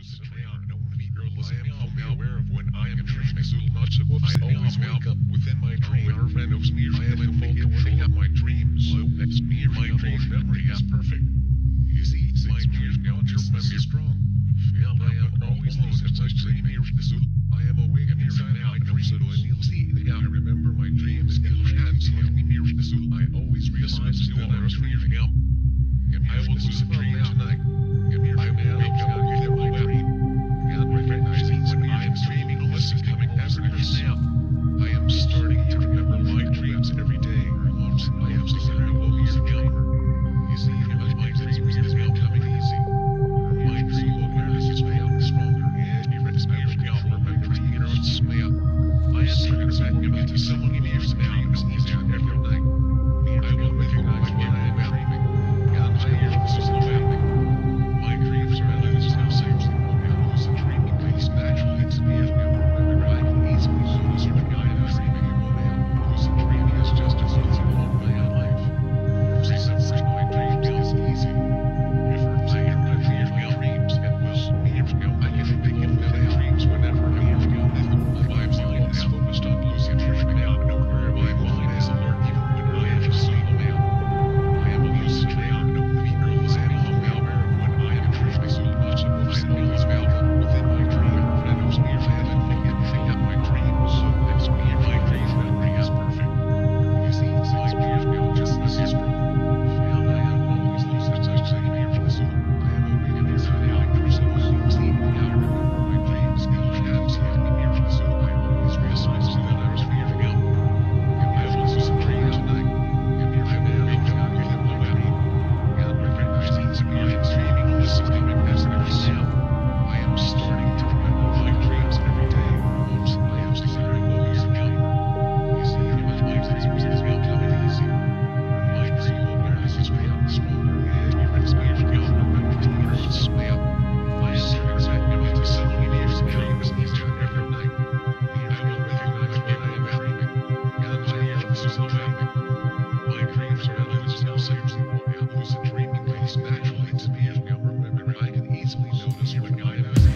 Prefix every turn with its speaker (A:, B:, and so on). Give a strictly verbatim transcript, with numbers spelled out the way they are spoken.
A: lucid dream. No one be I am fully aware of when I am dreaming. So much of I always wake up within my dream. I am in full control of my dreams. My dream memory is perfect. You see, my dream consciousness is strong. I am always lucid. I am awake inside my dreams. See, I remember my dreams and I always realize that I was dreaming. I will lucid dream tonight. I will wake up within my dream. And recognizing when I am dreaming, this is coming effortless now. I am starting to remember my dreams every day. I am starting to lose again. You see, my dreams is now coming easy. My dream awareness is now stronger. And you recognize now my dream is now. I am transacting into someone else's dreams easier every night. I will recognize when I am dreaming. And I am this is no happening. My dreams are illusions now saves them. I lose a dreaming place naturally to me. Remember, I can easily notice when I am dreaming. Lucid dreaming is just as easy along my life. See, sometimes my dreams is easy. If I hear my dreams and will I can make it my dreams whenever I am my mind is focused on lucid dreaming now. Nowhere my mind is alert even when I am asleep. I am a lucid dreamer. No fearless animal aware of when I am dreaming so much of what I know is welcome within my dream. And knows me if I haven't figured out my dreams. So that's me if my dream memory is perfect. You see, my dream consciousness is strong. And I am always lucid. I say me from the soul. I am awake inside my person. See, I remember my dreams and hands and me from the soul. I always realize that I was fearing out. And I will lucid dream tonight. And here I am waking up within my dream. And recognizing that I am dreaming this is coming as every now. I am starting to remember my dreams every day. I am starting to lose again. You see, my dreams is now coming easy. My dream awareness is way up stronger. And you recognize now my dream is way up. I am transacting into someone else's dreams easier every night. I will recognize when I am dreaming. And I am this is no happening. My dreams are illusions now saves them. I lucid dreaming comes naturally to me. Now remember, I can easily notice when I am